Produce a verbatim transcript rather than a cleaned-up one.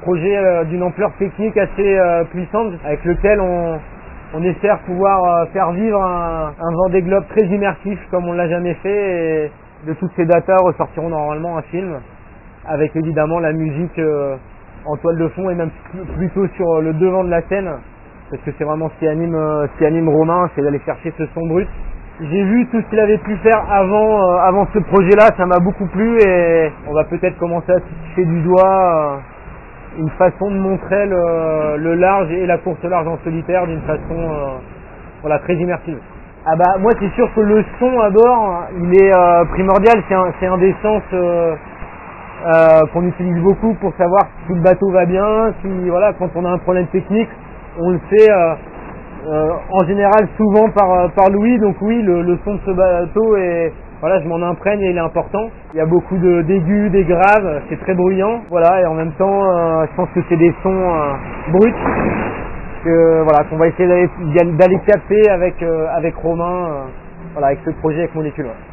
projet euh, d'une ampleur technique assez euh, puissante avec lequel on, on espère pouvoir euh, faire vivre un, un Vendée Globe très immersif comme on l'a jamais fait, et de toutes ces datas ressortiront normalement un film avec évidemment la musique euh, en toile de fond et même plutôt sur le devant de la scène, parce que c'est vraiment ce qui anime, euh, ce qui anime Romain, c'est d'aller chercher ce son brut. J'ai vu tout ce qu'il avait pu faire avant, euh, avant ce projet-là, ça m'a beaucoup plu, et on va peut-être commencer à toucher du doigt euh, une façon de montrer le, le large et la course large en solitaire d'une façon euh, voilà, très immersive. Ah bah moi c'est sûr que le son à bord, il est euh, primordial, c'est un, c'est un des sens euh, euh, qu'on utilise beaucoup pour savoir si le bateau va bien, si voilà, quand on a un problème technique, on le sait euh, Euh, en général souvent par, par Louis, donc oui, le, le son de ce bateau est, voilà, je m'en imprègne et il est important. Il y a beaucoup de d'aigus, des graves, c'est très bruyant, voilà, et en même temps euh, je pense que c'est des sons euh, bruts que voilà, qu'on va essayer d'aller d'aller capter avec euh, avec Romain, euh, voilà, avec ce projet avec Molécule. Ouais.